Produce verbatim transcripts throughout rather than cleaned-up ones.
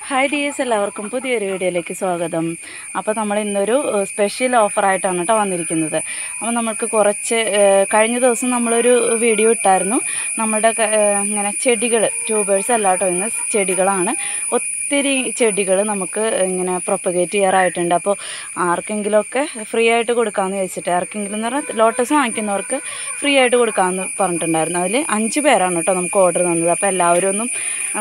Hi dears, എല്ലാവർക്കും പുതിയൊരു വീഡിയോയിലേക്ക് സ്വാഗതം. അപ്പോൾ നമ്മൾ ഇന്നൊരു സ്പെഷ്യൽ ഓഫറായിട്ടാണ് കേട്ടോ വന്നിരിക്കുന്നത്. അപ്പോൾ നമുക്ക് കുറച്ച് കഴിഞ്ഞ ദിവസം നമ്മളൊരു വീഡിയോ ഇട്ടായിരുന്നു. നമ്മുടെ ഇങ്ങനെ ചെടികൾ, ട്യൂബേഴ്സ് അല്ല കേട്ടോ, ഇന്ന് ചെടികളാണ്. ഒത്തിരി ചെടികൾ നമുക്ക് ഇങ്ങനെ പ്രൊപ്പഗേറ്റ് ചെയ്യാറായിട്ടുണ്ട്. അപ്പോൾ ആർക്കെങ്കിലുമൊക്കെ ഫ്രീ ആയിട്ട് കൊടുക്കാമെന്ന് വെച്ചിട്ട്, ആർക്കെങ്കിലും എന്ന് പറഞ്ഞാൽ ലോട്ടസ് വാങ്ങിക്കുന്നവർക്ക് ഫ്രീ ആയിട്ട് കൊടുക്കാമെന്ന് പറഞ്ഞിട്ടുണ്ടായിരുന്നു. അതിൽ അഞ്ച് പേരാണ് കേട്ടോ നമുക്ക് ഓർഡർ തന്നത്. അപ്പോൾ എല്ലാവരും ഒന്നും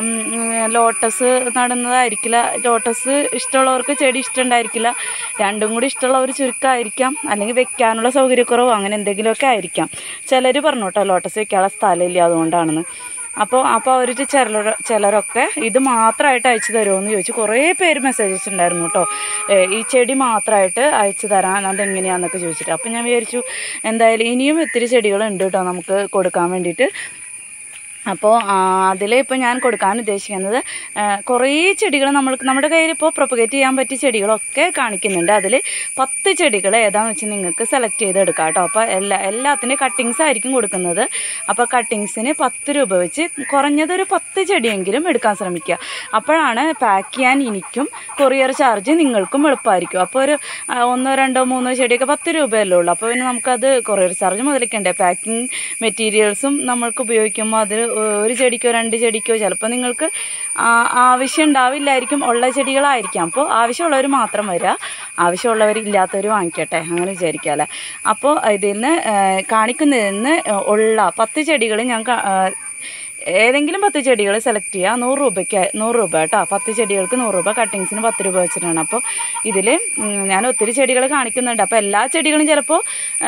ലോട്ടസ് നടുന്നതായിരിക്കില്ല, ലോട്ടസ് ഇഷ്ടമുള്ളവർക്ക് ചെടി ഇഷ്ടമുണ്ടായിരിക്കില്ല, രണ്ടും കൂടി ഇഷ്ടമുള്ളവർ ചുരുക്കമായിരിക്കാം, അല്ലെങ്കിൽ വെക്കാനുള്ള സൗകര്യക്കുറവോ അങ്ങനെ എന്തെങ്കിലുമൊക്കെ ആയിരിക്കാം. ചിലർ പറഞ്ഞു കേട്ടോ ലോട്ടസ് വെക്കാനുള്ള സ്ഥലമില്ല അതുകൊണ്ടാണെന്ന്. അപ്പോൾ അപ്പോൾ അവർ ചിലർ ചിലരൊക്കെ ഇത് മാത്രമായിട്ട് അയച്ചു തരുമോയെന്ന് ചോദിച്ചു കുറേ പേര് മെസ്സേജ് അയച്ചിട്ടുണ്ടായിരുന്നു കേട്ടോ. ഈ ചെടി മാത്രമായിട്ട് അയച്ചു തരാൻ അതെങ്ങനെയാണെന്നൊക്കെ ചോദിച്ചിട്ട്. അപ്പോൾ ഞാൻ വിചാരിച്ചു എന്തായാലും ഇനിയും ഒത്തിരി ചെടികളുണ്ട് കേട്ടോ നമുക്ക് കൊടുക്കാൻ വേണ്ടിയിട്ട്. അപ്പോൾ അതിൽ ഇപ്പോൾ ഞാൻ കൊടുക്കാൻ ഉദ്ദേശിക്കുന്നത് കുറേ ചെടികൾ നമ്മൾക്ക് നമ്മുടെ കയ്യിൽ ഇപ്പോൾ പ്രൊപ്പഗേറ്റ് ചെയ്യാൻ പറ്റിയ ചെടികളൊക്കെ കാണിക്കുന്നുണ്ട്. അതിൽ പത്ത് ചെടികൾ ഏതാണെന്ന് വെച്ചാൽ നിങ്ങൾക്ക് സെലക്ട് ചെയ്തെടുക്കാം കേട്ടോ. അപ്പോൾ എല്ലാ എല്ലാത്തിൻ്റെയും കട്ടിങ്സ് ആയിരിക്കും കൊടുക്കുന്നത്. അപ്പോൾ കട്ടിങ്സിന് പത്ത് രൂപ വെച്ച് കുറഞ്ഞതൊരു പത്ത് ചെടിയെങ്കിലും എടുക്കാൻ ശ്രമിക്കുക. അപ്പോഴാണ് പാക്ക് ചെയ്യാൻ എനിക്കും കൊറിയർ ചാർജ് നിങ്ങൾക്കും എളുപ്പമായിരിക്കും. അപ്പോൾ ഒരു ഒന്നോ രണ്ടോ മൂന്നോ ചെടിയൊക്കെ പത്ത് രൂപയല്ലേ ഉള്ളൂ. അപ്പോൾ പിന്നെ നമുക്കത് കൊറിയർ ചാർജ് മുതലിക്കണ്ടേ. പാക്കിംഗ് മെറ്റീരിയൽസും നമ്മൾക്ക് ഉപയോഗിക്കുമ്പോൾ അതിൽ ഒരു ചെടിക്കോ രണ്ട് ചെടിക്കോ ചിലപ്പോൾ നിങ്ങൾക്ക് ആവശ്യം ഉണ്ടാവില്ലായിരിക്കും, ഉള്ള ചെടികളായിരിക്കാം. അപ്പോൾ ആവശ്യമുള്ളവർ മാത്രം വരിക, ആവശ്യമുള്ളവർ ഇല്ലാത്തവർ വാങ്ങിക്കട്ടെ, അങ്ങനെ വിചാരിക്കാമല്ലേ. അപ്പോൾ ഇതിൽ നിന്ന് കാണിക്കുന്നതിൽ നിന്ന് ഉള്ള പത്ത് ചെടികൾ ഞാൻ ഏതെങ്കിലും പത്ത് ചെടികൾ സെലക്ട് ചെയ്യുക. നൂറ് രൂപയ്ക്ക് നൂറ് രൂപ കേട്ടോ. പത്ത് ചെടികൾക്ക് നൂറ് രൂപ, കട്ടിങ്സിന് പത്ത് രൂപ വെച്ചിട്ടാണ്. അപ്പോൾ ഇതിൽ ഞാൻ ഒത്തിരി ചെടികൾ കാണിക്കുന്നുണ്ട്. അപ്പോൾ എല്ലാ ചെടികളും ചിലപ്പോൾ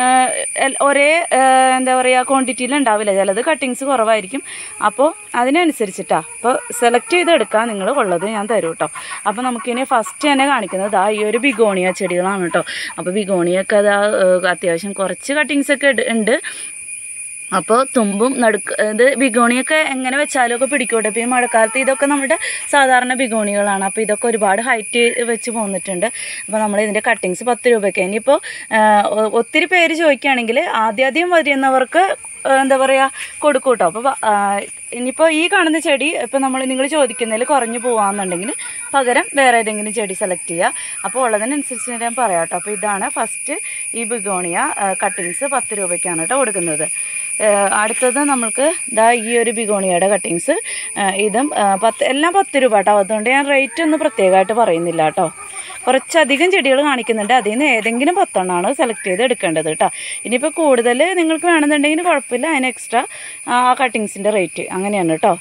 ഒരേ എന്താ പറയുക ക്വാണ്ടിറ്റിയിൽ ഉണ്ടാവില്ല, ചിലത് കട്ടിങ്സ് കുറവായിരിക്കും. അപ്പോൾ അതിനനുസരിച്ചിട്ടാണ് അപ്പോൾ സെലക്ട് ചെയ്തെടുക്കുക. നിങ്ങൾ ഉള്ളത് ഞാൻ തരും കേട്ടോ. അപ്പോൾ നമുക്കിനി ഫസ്റ്റ് തന്നെ കാണിക്കുന്നത് ആ ഈ ഒരു ബിഗോണിയ ചെടികളാണ് കേട്ടോ. അപ്പോൾ ബിഗോണിയൊക്കെ അത് അത്യാവശ്യം കുറച്ച് കട്ടിങ്സൊക്കെ ഉണ്ട്. അപ്പോൾ തുമ്പും നടുക്ക് ഇത് ബിഗോണിയൊക്കെ എങ്ങനെ വെച്ചാലും ഒക്കെ പിടിക്കട്ടെ. ഇപ്പോൾ ഈ മഴക്കാലത്ത് ഇതൊക്കെ നമ്മുടെ സാധാരണ ബിഗോണികളാണ്. അപ്പോൾ ഇതൊക്കെ ഒരുപാട് ഹൈറ്റ് വെച്ച് പോന്നിട്ടുണ്ട്. അപ്പോൾ നമ്മൾ ഇതിൻ്റെ കട്ടിങ്സ് പത്ത് രൂപയ്ക്ക്. ഇനിയിപ്പോൾ ഒത്തിരി പേര് ചോദിക്കുകയാണെങ്കിൽ ആദ്യാദ്യം വരുന്നവർക്ക് എന്താ പറയുക കൊടുക്കും കേട്ടോ. അപ്പോൾ ഇനിയിപ്പോൾ ഈ കാണുന്ന ചെടി ഇപ്പോൾ നമ്മൾ നിങ്ങൾ ചോദിക്കുന്നതിൽ കുറഞ്ഞു പോകാമെന്നുണ്ടെങ്കിൽ പകരം വേറെ ഏതെങ്കിലും ചെടി സെലക്ട് ചെയ്യുക. അപ്പോൾ ഉള്ളതിനനുസരിച്ച് ഞാൻ പറയാം കേട്ടോ. അപ്പോൾ ഇതാണ് ഫസ്റ്റ് ഈ ബിഗോണിയ കട്ടിങ്സ് പത്ത് രൂപയ്ക്കാണ് കേട്ടോ കൊടുക്കുന്നത്. അടുത്തത് നമ്മൾക്ക് ഇതാ ഈ ഒരു ബിഗോണിയയുടെ കട്ടിങ്സ്, ഇതും പത്ത് എല്ലാം പത്ത് രൂപ കേട്ടോ. അതുകൊണ്ട് ഞാൻ റേറ്റ് ഒന്നും പ്രത്യേകമായിട്ട് പറയുന്നില്ല കേട്ടോ. കുറച്ചധികം ചെടികൾ കാണിക്കുന്നുണ്ട്, അതിൽ നിന്ന് ഏതെങ്കിലും പത്തെണ്ണമാണ് സെലക്ട് ചെയ്ത് എടുക്കേണ്ടത് കേട്ടോ. ഇനിയിപ്പോൾ കൂടുതൽ നിങ്ങൾക്ക് വേണമെന്നുണ്ടെങ്കിൽ കുഴപ്പമില്ല, അതിന് എക്സ്ട്രാ ആ കട്ടിങ്സിൻ്റെ റേറ്റ് അങ്ങനെയാണ് കേട്ടോ.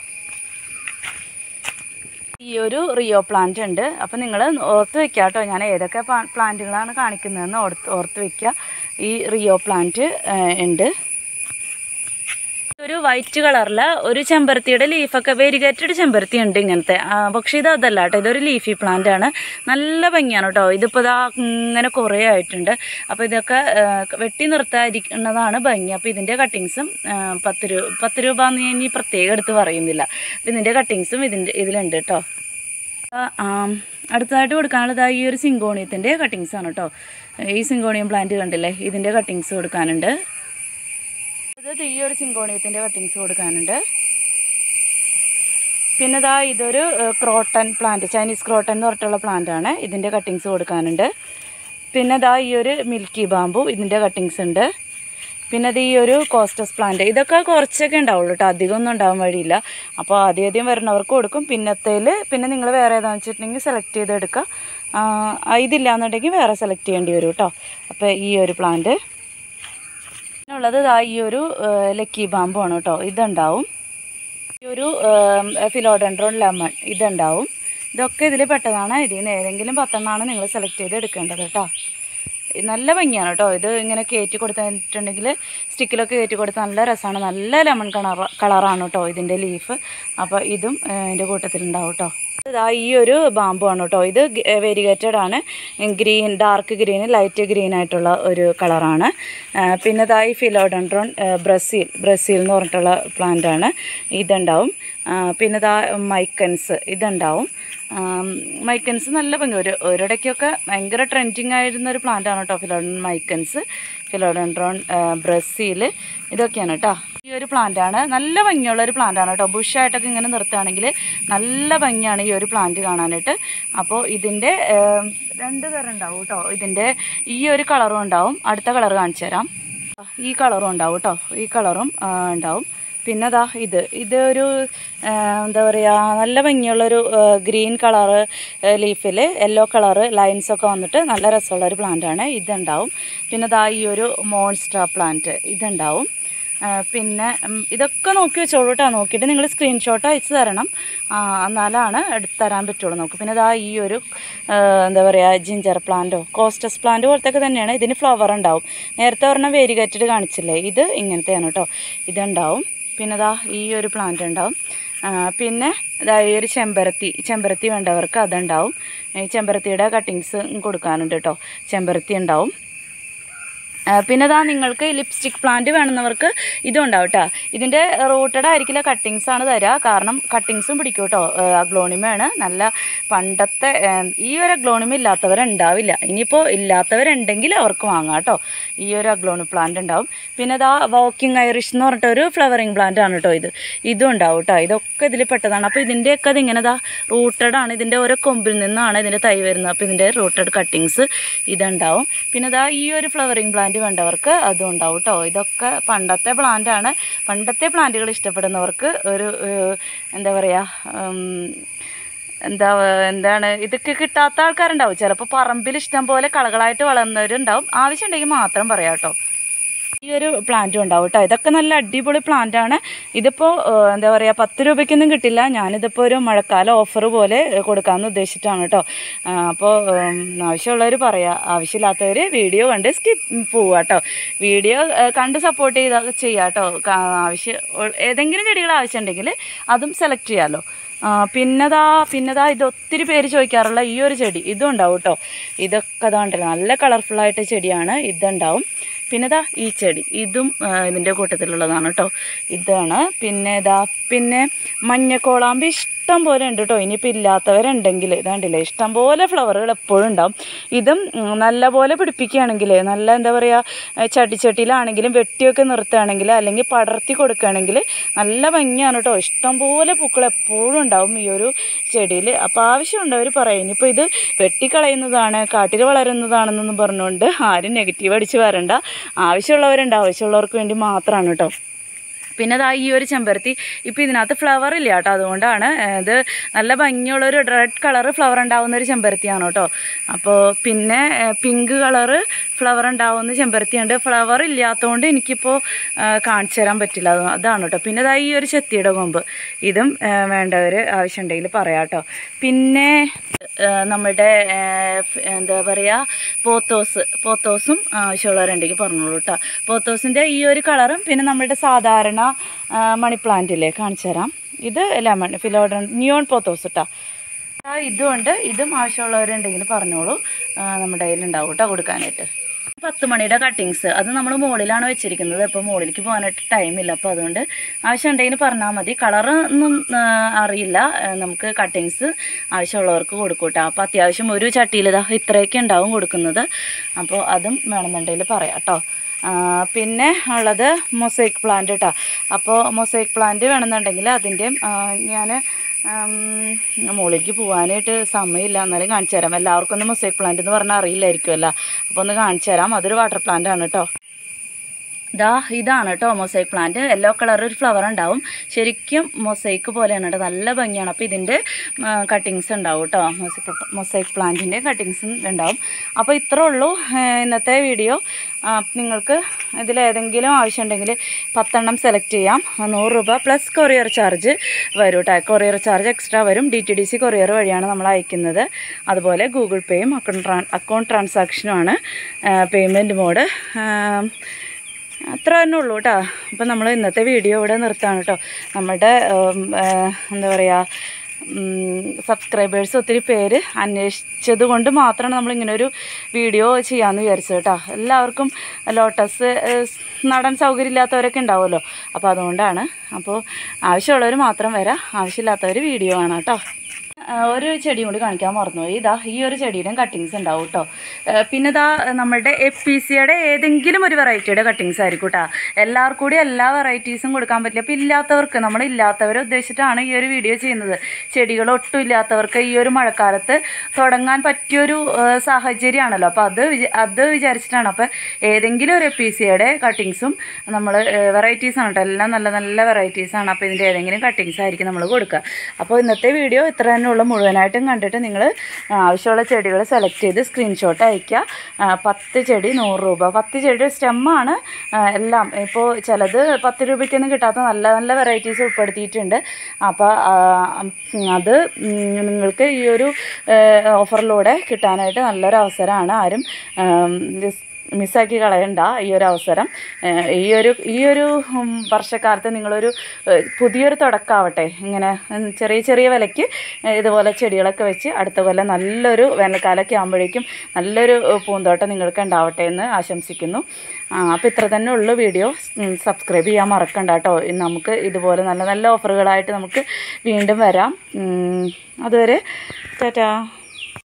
ഈ ഒരു റിയോ പ്ലാന്റ് ഉണ്ട്. അപ്പോൾ നിങ്ങൾ ഓർത്ത് വെക്കുക കേട്ടോ, ഞാൻ ഏതൊക്കെ പ്ലാന്റുകളാണ് കാണിക്കുന്നതെന്ന് ഓർത്ത് ഓർത്ത് വയ്ക്കുക. ഈ റിയോ പ്ലാന്റ് ഉണ്ട്. ഒരു വൈറ്റ് കളറിൽ ഒരു ചെമ്പരത്തിയുടെ ലീഫൊക്കെ വെരിഗേറ്റഡ് ചെമ്പരത്തി ഉണ്ട് ഇങ്ങനത്തെ. പക്ഷേ ഇത് അതല്ല കേട്ടോ, ഇതൊരു ലീഫി പ്ലാന്റ് ആണ്. നല്ല ഭംഗിയാണ് കേട്ടോ. ഇതിപ്പോൾ ഇതാ ഇങ്ങനെ കുറേ ആയിട്ടുണ്ട്. അപ്പോൾ ഇതൊക്കെ വെട്ടി നിർത്താതിരിക്കുന്നതാണ് ഭംഗി. അപ്പോൾ ഇതിൻ്റെ കട്ടിങ്സും പത്ത് രൂപ പത്ത് രൂപ എന്ന് ഞാൻ ഇനി പ്രത്യേകം എടുത്ത് പറയുന്നില്ല. അപ്പോൾ ഇതിൻ്റെ കട്ടിങ്സും ഇതിൻ്റെ ഇതിലുണ്ട് കേട്ടോ. അടുത്തതായിട്ട് കൊടുക്കാനുള്ളത് ഈ ഒരു സിങ്കോണിയത്തിൻ്റെ കട്ടിങ്സാണ് കേട്ടോ. ഈ സിങ്കോണിയം പ്ലാന്റ് കണ്ടില്ലേ, ഇതിൻ്റെ കട്ടിങ്സ് കൊടുക്കാനുണ്ട്. ഇത് ഈ ഒരു സിങ്കോണിയത്തിൻ്റെ കട്ടിങ്സ് കൊടുക്കാനുണ്ട്. പിന്നെ ഇതാ ഇതൊരു ക്രോട്ടൺ പ്ലാന്റ്, ചൈനീസ് ക്രോട്ടൺ എന്ന് പറഞ്ഞിട്ടുള്ള പ്ലാന്റ് ആണ്. ഇതിൻ്റെ കട്ടിങ്സ് കൊടുക്കാനുണ്ട്. പിന്നെ ഇതാ ഈ ഒരു മിൽക്കി ബാമ്പു, ഇതിൻ്റെ കട്ടിങ്സ് ഉണ്ട്. പിന്നെ ഇത് ഈ ഒരു കോസ്റ്റസ് പ്ലാന്റ്, ഇതൊക്കെ കുറച്ചൊക്കെ ഉണ്ടാവുള്ളൂ കേട്ടോ, അധികമൊന്നും ഉണ്ടാവാൻ വഴിയില്ല. അപ്പോൾ ആദ്യം ആദ്യം വരുന്നവർക്ക് കൊടുക്കും. പിന്നത്തേൽ പിന്നെ നിങ്ങൾ വേറെ ഏതാണെന്ന് വെച്ചിട്ടുണ്ടെങ്കിൽ സെലക്ട് ചെയ്തെടുക്കുക. ഇതില്ലാന്നുണ്ടെങ്കിൽ വേറെ സെലക്ട് ചെയ്യേണ്ടി വരും കേട്ടോ. അപ്പോൾ ഈ ഒരു പ്ലാന്റ് ഉള്ളത് ഇതാ ഈ ഒരു ലക്കി ബാമ്പു ആണ് കേട്ടോ. ഇതുണ്ടാവും. ഈ ഒരു ഫിലോഡെൻഡ്രോൺ ലെമൺ ഇതുണ്ടാവും. ഇതൊക്കെ ഇതിൽ പെട്ടതാണ്. ഇതിൽ നിന്ന് ഏതെങ്കിലും പത്തെണ്ണമാണ് നിങ്ങൾ സെലക്ട് ചെയ്ത് എടുക്കേണ്ടത് കേട്ടോ. നല്ല ഭംഗിയാണ് കേട്ടോ. ഇത് ഇങ്ങനെ കയറ്റി കൊടുത്തിട്ടുണ്ടെങ്കിൽ സ്റ്റിക്കിലൊക്കെ കയറ്റി കൊടുത്താൽ നല്ല രസമാണ്. നല്ല ലെമൺ കളർ കളറാണ് കേട്ടോ ഇതിൻ്റെ ലീഫ്. അപ്പോൾ ഇതും ഇതിൻ്റെ കൂട്ടത്തിലുണ്ടാവും കേട്ടോ. ഇതാ ഈ ഒരു ബാമ്പു ആണ് കേട്ടോ. ഇത് വെരിഗേറ്റഡ് ആണ്. Green, dark green, light green ആയിട്ടുള്ള ഒരു കളറാണ്. പിന്നെ ഇതാ ഈ ഫിലോഡെൻഡ്രോൺ ബ്രസീൽ ബ്രസീൽ എന്ന് പറഞ്ഞിട്ടുള്ള പ്ലാന്റാണ്. ഇതുണ്ടാവും. പിന്നെ ഇതാ മൈക്കൻസ് ഇതുണ്ടാവും. മൈക്കൻസ് നല്ല ഭംഗി, ഒരു ഒരിടയ്ക്കൊക്കെ ഭയങ്കര ട്രെൻഡിങ് ആയിരുന്ന ഒരു പ്ലാന്റാണ് കേട്ടോ ഫിലോഡെൻഡ്രോൺ മൈക്കൻസ്. ഫിലോഡെൻഡ്രോൺ ബ്രസീൽ, ഇതൊക്കെയാണ് കേട്ടോ. ഈ ഒരു പ്ലാന്റാണ്, നല്ല ഭംഗിയുള്ള ഒരു പ്ലാന്റാണ് കേട്ടോ. ബുഷായിട്ടൊക്കെ ഇങ്ങനെ നിർത്തുകയാണെങ്കിൽ നല്ല ഭംഗിയാണ് ഈ ഒരു പ്ലാന്റ് കാണാനായിട്ട്. അപ്പോൾ ഇതിൻ്റെ രണ്ട് തരം ഉണ്ടാവും കേട്ടോ. ഇതിൻ്റെ ഈ ഒരു കളറും ഉണ്ടാവും, അടുത്ത കളർ കാണിച്ചു തരാം. ഈ കളറും ഉണ്ടാവും കേട്ടോ, ഈ കളറും ഉണ്ടാവും. പിന്നെ അതാ ഇത് ഇതൊരു എന്താ പറയുക, നല്ല ഭംഗിയുള്ളൊരു ഗ്രീൻ കളറ് ലീഫിൽ യെല്ലോ കളറ് ലൈൻസൊക്കെ വന്നിട്ട് നല്ല രസമുള്ളൊരു പ്ലാന്റാണ്, ഇതുണ്ടാവും. പിന്നെ അതാ ഈ ഒരു മോൺസ്ട്ര പ്ലാന്റ്, ഇതുണ്ടാവും. പിന്നെ ഇതൊക്കെ നോക്കി വെച്ചോളൂ കേട്ടോ. നോക്കിയിട്ട് നിങ്ങൾ സ്ക്രീൻഷോട്ട് അയച്ചു തരണം, എന്നാലാണ് എടുത്ത് തരാൻ പറ്റുള്ളൂ നമുക്ക്. പിന്നെ ഇതാ ഈ ഒരു എന്താ പറയുക, ജിഞ്ചർ പ്ലാന്റോ കോസ്റ്റസ് പ്ലാന്റ് പോലത്തെയൊക്കെ തന്നെയാണ്. ഇതിന് ഫ്ലവർ ഉണ്ടാവും. നേരത്തെ പറഞ്ഞാൽ വേരിഗേറ്റഡ് കാണിച്ചില്ലേ, ഇത് ഇങ്ങനത്തെയാണ് കേട്ടോ, ഇതുണ്ടാവും. പിന്നെ ഇതാ ഈ ഒരു പ്ലാന്റ് ഉണ്ടാവും. പിന്നെ ഇതാ ഈ ഒരു ചെമ്പരത്തി ചെമ്പരത്തി വേണ്ടവർക്ക് അതുണ്ടാവും. ഈ ചെമ്പരത്തിയുടെ കട്ടിങ്സ് കൊടുക്കാനുണ്ട് കേട്ടോ, ചെമ്പരത്തി ഉണ്ടാവും. പിന്നെ ഇതാ നിങ്ങൾക്ക് ലിപ്സ്റ്റിക് പ്ലാന്റ് വേണമെന്നവർക്ക് ഇതും ഉണ്ടാവും കേട്ടോ. ഇതിൻ്റെ റൂട്ടഡ് ആയിരിക്കില്ല, കട്ടിങ്സാണ് തരിക. കാരണം കട്ടിങ്സും പിടിക്കും കേട്ടോ. അഗ്ലോണിമയാണ്, നല്ല പണ്ടത്തെ ഈ ഒരു അഗ്ലോണിമ ഇല്ലാത്തവരുണ്ടാവില്ല. ഇനിയിപ്പോൾ ഇല്ലാത്തവരുണ്ടെങ്കിൽ അവർക്ക് വാങ്ങാം കേട്ടോ. ഈ ഒരു അഗ്ലോണി പ്ലാന്റ് ഉണ്ടാവും. പിന്നെ ഇതാ വാക്കിംഗ് ഐറിഷ് എന്ന് പറഞ്ഞിട്ടൊരു ഫ്ലവറിങ് പ്ലാന്റ് ആണ് കേട്ടോ. ഇത് ഇതും ഉണ്ടാവും കേട്ടോ. ഇതൊക്കെ ഇതിൽ പെട്ടതാണ്. അപ്പോൾ ഇതിൻ്റെയൊക്കെ അതിങ്ങനെ ഇതാ റൂട്ടഡാണ്. ഇതിൻ്റെ ഓരോ കൊമ്പിൽ നിന്നാണ് ഇതിൻ്റെ തൈ വരുന്നത്. അപ്പോൾ ഇതിൻ്റെ റൂട്ടഡ് കട്ടിങ്സ് ഇതുണ്ടാവും. പിന്നെ ഇതാ ഈ ഒരു ഫ്ലവറിങ് പ്ലാന്റ് വേണ്ടവർക്ക് അതും ഉണ്ടാവും കേട്ടോ. ഇതൊക്കെ പണ്ടത്തെ പ്ലാന്റാണ്. പണ്ടത്തെ പ്ലാന്റുകൾ ഇഷ്ടപ്പെടുന്നവർക്ക് ഒരു എന്താ പറയുക, എന്താ എന്താണ് ഇതൊക്കെ കിട്ടാത്ത ആൾക്കാരുണ്ടാവും. ചിലപ്പോൾ പറമ്പിൽ ഇഷ്ടം പോലെ കളകളായിട്ട് വളർന്നവരുണ്ടാവും. ആവശ്യമുണ്ടെങ്കിൽ മാത്രം പറയാം കേട്ടോ. ഈ ഒരു പ്ലാന്റും ഉണ്ടാവും കേട്ടോ. ഇതൊക്കെ നല്ല അടിപൊളി പ്ലാന്റാണ്. ഇതിപ്പോൾ എന്താ പറയുക, പത്ത് രൂപയ്ക്കൊന്നും കിട്ടില്ല. ഞാനിതിപ്പോൾ ഒരു മഴക്കാല ഓഫർ പോലെ കൊടുക്കാമെന്ന് ഉദ്ദേശിച്ചിട്ടാണ് കേട്ടോ. അപ്പോൾ ആവശ്യമുള്ളവർ പറയാം, ആവശ്യമില്ലാത്തവർ വീഡിയോ കണ്ട് സ്കിപ്പ് പോവുക കേട്ടോ. വീഡിയോ കണ്ട് സപ്പോർട്ട് ചെയ്താൽ ചെയ്യാം കേട്ടോ. ആവശ്യം ഏതെങ്കിലും ചെടികൾ ആവശ്യമുണ്ടെങ്കിൽ അതും സെലക്ട് ചെയ്യാമല്ലോ. പിന്നെതാ പിന്നെതാ ഇത് ഒത്തിരി പേര് ചോദിക്കാറുള്ള ഈ ഒരു ചെടി ഇതും ഉണ്ടാവും കേട്ടോ. ഇതൊക്കെ അതാണ്ടല്ലോ, നല്ല കളർഫുള്ളായിട്ട് ചെടിയാണ്, ഇതുണ്ടാവും. പിന്നെ ഇതാ ഈ ചെടി ഇതും ഇതിൻ്റെ കൂട്ടത്തിലുള്ളതാണ് കേട്ടോ, ഇതാണ്. പിന്നെ ഇതാ പിന്നെ മഞ്ഞക്കോളാമ്പി ഇഷ്ടം പോലെ ഉണ്ട് കേട്ടോ. ഇനിയിപ്പോൾ ഇല്ലാത്തവരുണ്ടെങ്കിൽ ഇതാണ്ടില്ലേ, ഇഷ്ടം പോലെ ഫ്ലവറുകൾ എപ്പോഴും ഉണ്ടാവും. ഇതും നല്ല പോലെ പിടിപ്പിക്കുകയാണെങ്കിൽ, നല്ല എന്താ പറയുക, ചട്ടിച്ചട്ടിയിലാണെങ്കിലും വെട്ടിയൊക്കെ നിർത്തുകയാണെങ്കിൽ അല്ലെങ്കിൽ പടർത്തി കൊടുക്കുകയാണെങ്കിൽ നല്ല ഭംഗിയാണ് കേട്ടോ. ഇഷ്ടം പോലെ പൂക്കൾ എപ്പോഴും ഉണ്ടാവും ഈ ഒരു ചെടിയിൽ. അപ്പോൾ ആവശ്യമുണ്ടവർ പറയും. ഇനിയിപ്പോൾ ഇത് വെട്ടിക്കളയുന്നതാണ്, കാട്ടിൽ വളരുന്നതാണെന്നൊന്നും പറഞ്ഞുകൊണ്ട് ആരും നെഗറ്റീവ് അടിച്ച് വരണ്ട. ആവശ്യമുള്ളവരുണ്ട്, ആവശ്യമുള്ളവർക്ക് വേണ്ടി മാത്രമാണ് കേട്ടോ. പിന്നെ അതാ ഈ ഒരു ചെമ്പരത്തി ഇപ്പോൾ ഇതിനകത്ത് ഫ്ലവർ ഇല്ല കേട്ടോ. അതുകൊണ്ടാണ് ഇത് നല്ല ഭംഗിയുള്ളൊരു റെഡ് കളറ് ഫ്ലവർ ഉണ്ടാകുന്ന ഒരു ചെമ്പരത്തിയാണ് കേട്ടോ. അപ്പോൾ പിന്നെ പിങ്ക് കളറ് ഫ്ലവർ ഉണ്ടാകുന്ന ചെമ്പരത്തിയുണ്ട്. ഫ്ലവർ ഇല്ലാത്തതുകൊണ്ട് എനിക്കിപ്പോൾ കാണിച്ചു തരാൻ പറ്റില്ല, അത് അതാണ് കേട്ടോ. പിന്നെ ഇതാ ഈ ഒരു ചെത്തിയുടെ കൊമ്പ്, ഇതും വേണ്ടവർ ആവശ്യമുണ്ടെങ്കിൽ പറയാം കേട്ടോ. പിന്നെ നമ്മുടെ എന്താ പറയുക, പോത്തോസ് പോത്തോസും ആവശ്യമുള്ളവരുണ്ടെങ്കിൽ പറഞ്ഞോളൂ കേട്ടോ. പോത്തോസിൻ്റെ ഈ ഒരു കളറും പിന്നെ നമ്മുടെ സാധാരണ മണി പ്ലാന്റില്ലേ കാണിച്ചു തരാം. ഇത് ലെമൺ ഫിലോഡൻ നിയോൺ പോത്തോസ് കേട്ടോ. ഇതും ഉണ്ട്. ഇതും ആവശ്യമുള്ളവരുണ്ടെങ്കിൽ പറഞ്ഞോളൂ, നമ്മുടെ കയ്യിലുണ്ടാവും കേട്ടോ കൊടുക്കാനായിട്ട്. പത്ത് മണിയുടെ കട്ടിങ്സ് അത് നമ്മൾ മുകളിലാണ് വെച്ചിരിക്കുന്നത്. അപ്പോൾ മുകളിലേക്ക് പോകാനായിട്ട് ടൈമില്ല. അപ്പോൾ അതുകൊണ്ട് ആവശ്യമുണ്ടെങ്കിൽ പറഞ്ഞാൽ മതി. കളറൊന്നും അറിയില്ല, നമുക്ക് കട്ടിങ്സ് ആവശ്യമുള്ളവർക്ക് കൊടുക്കും കേട്ടോ. അപ്പോൾ അത്യാവശ്യം ഒരു ചട്ടിയിൽ ഇതാ ഇത്രയൊക്കെ ഉണ്ടാവും കൊടുക്കുന്നത്. അപ്പോൾ അതും വേണമെന്നുണ്ടെങ്കിൽ പറയാം കേട്ടോ. പിന്നെ ഉള്ളത് മൊസൈക്ക് പ്ലാന്റ് കേട്ടോ. അപ്പോൾ മൊസൈക്ക് പ്ലാന്റ് വേണമെന്നുണ്ടെങ്കിൽ അതിൻ്റെയും ഞാൻ മുകളിലേക്ക് പോകാനായിട്ട് സമയമില്ല, എന്നാലും കാണിച്ചു തരാം. എല്ലാവർക്കും ഒന്ന് മൊസൈക്ക് പ്ലാന്റ് എന്ന് പറഞ്ഞാൽ അറിയില്ലായിരിക്കുമല്ലോ. അപ്പോൾ ഒന്ന് കാണിച്ചു തരാം. അതൊരു വാട്ടർ പ്ലാന്റ് ആണ് കേട്ടോ. ഇതാ ഇതാണ് കേട്ടോ മൊസൈക്ക് പ്ലാന്റ്. യെല്ലോ കളർ ഒരു ഫ്ലവർ ഉണ്ടാവും. ശരിക്കും മൊസൈക്ക് പോലെയാണ് കേട്ടോ, നല്ല ഭംഗിയാണ്. അപ്പോൾ ഇതിൻ്റെ കട്ടിങ്സ് ഉണ്ടാവും കേട്ടോ. മൊസൈക്ക് മൊസൈക്ക് പ്ലാന്റിൻ്റെ കട്ടിങ്സും ഉണ്ടാവും. അപ്പോൾ ഇത്രേ ഉള്ളൂ ഇന്നത്തെ വീഡിയോ. നിങ്ങൾക്ക് ഇതിലേതെങ്കിലും ആവശ്യമുണ്ടെങ്കിൽ പത്തെണ്ണം സെലക്ട് ചെയ്യാം. നൂറ് രൂപ പ്ലസ് കൊറിയർ ചാർജ് വരും കേട്ടോ. കൊറിയർ ചാർജ് എക്സ്ട്രാ വരും. D T D C courier വഴിയാണ് നമ്മൾ അയക്കുന്നത്. അതുപോലെ ഗൂഗിൾ പേയും അക്കൗണ്ട് ട്രാൻ അക്കൗണ്ട് ട്രാൻസാക്ഷനുമാണ് പേയ്മെൻറ്റ് മോഡ്. അത്ര തന്നെ ഉള്ളൂ കേട്ടോ. അപ്പോൾ നമ്മൾ ഇന്നത്തെ വീഡിയോ ഇവിടെ നിർത്താണ് കേട്ടോ. നമ്മുടെ എന്താ പറയുക, സബ്സ്ക്രൈബേഴ്സ് ഒത്തിരി പേര് അന്വേഷിച്ചത് കൊണ്ട് മാത്രമാണ് നമ്മളിങ്ങനെ ഒരു വീഡിയോ ചെയ്യാമെന്ന് വിചാരിച്ചത് കേട്ടോ. എല്ലാവർക്കും ലോട്ടസ് നടാൻ സൗകര്യമില്ലാത്തവരൊക്കെ ഉണ്ടാവുമല്ലോ. അപ്പോൾ അതുകൊണ്ടാണ്. അപ്പോൾ ആവശ്യമുള്ളവർ മാത്രം വരാം, ആവശ്യമില്ലാത്തവർ വീഡിയോ ആണ് കേട്ടോ. ഒരു ചെടിയും കൂടി കാണിക്കാൻ മറന്നുപോയി. ഇതാ ഈ ഒരു ചെടിയുടെയും കട്ടിങ്സ് ഉണ്ടാവും കേട്ടോ. പിന്നെ ഇതാ നമ്മുടെ എപ്പീസിയുടെ ഏതെങ്കിലും ഒരു വെറൈറ്റിയുടെ കട്ടിങ്സ് ആയിരിക്കും കേട്ടോ. എല്ലാവർക്കും കൂടി എല്ലാ വെറൈറ്റീസും കൊടുക്കാൻ പറ്റില്ല. അപ്പോൾ ഇല്ലാത്തവർക്ക്, നമ്മൾ ഇല്ലാത്തവരെ ഉദ്ദേശിച്ചിട്ടാണ് ഈ ഒരു വീഡിയോ ചെയ്യുന്നത്. ചെടികൾ ഒട്ടും ഇല്ലാത്തവർക്ക് ഈ ഒരു മഴക്കാലത്ത് തുടങ്ങാൻ പറ്റിയൊരു സാഹചര്യമാണല്ലോ. അപ്പോൾ അത് അത് വിചാരിച്ചിട്ടാണ്. അപ്പോൾ ഏതെങ്കിലും ഒരു എപ്പീസിയുടെ കട്ടിങ്സും നമ്മൾ വെറൈറ്റീസാണ് കേട്ടോ, എല്ലാം നല്ല നല്ല വെറൈറ്റീസാണ്. അപ്പോൾ ഇതിൻ്റെ ഏതെങ്കിലും കട്ടിങ്സ് ആയിരിക്കും നമ്മൾ കൊടുക്കുക. അപ്പോൾ ഇന്നത്തെ വീഡിയോ ഇത്ര തന്നെ ഉള്ളൂ. മുഴുവനായിട്ടും കണ്ടിട്ട് നിങ്ങൾ ആവശ്യമുള്ള ചെടികൾ സെലക്ട് ചെയ്ത് സ്ക്രീൻഷോട്ട് അയയ്ക്കുക. പത്ത് ചെടി നൂറ് രൂപ. പത്ത് ചെടിയുടെ സ്റ്റെമ്മാണ് എല്ലാം. ഇപ്പോൾ ചിലത് പത്ത് രൂപയ്ക്കൊന്നും കിട്ടാത്ത നല്ല നല്ല വെറൈറ്റീസ് ഉൾപ്പെടുത്തിയിട്ടുണ്ട്. അപ്പോൾ അത് നിങ്ങൾക്ക് ഈ ഒരു ഓഫറിലൂടെ കിട്ടാനായിട്ട് നല്ലൊരു അവസരമാണ്. ആരും മിസ്സാക്കി കളയണ്ട ഈ ഒരു അവസരം. ഈ ഒരു ഈ ഒരു വർഷക്കാലത്ത് നിങ്ങളൊരു പുതിയൊരു തുടക്കമാവട്ടെ. ഇങ്ങനെ ചെറിയ ചെറിയ വിലയ്ക്ക് ഇതുപോലെ ചെടികളൊക്കെ വെച്ച് അടുത്ത കൊല്ലം നല്ലൊരു വേനൽക്കാലമൊക്കെ ആകുമ്പോഴേക്കും നല്ലൊരു പൂന്തോട്ടം നിങ്ങൾക്ക് ഉണ്ടാവട്ടെ എന്ന് ആശംസിക്കുന്നു. അപ്പോൾ ഇത്ര തന്നെ ഉള്ളു വീഡിയോ. സബ്സ്ക്രൈബ് ചെയ്യാൻ മറക്കണ്ട കേട്ടോ. നമുക്ക് ഇതുപോലെ നല്ല നല്ല ഓഫറുകളായിട്ട് നമുക്ക് വീണ്ടും വരാം. അതുവരെ ടാറ്റാ.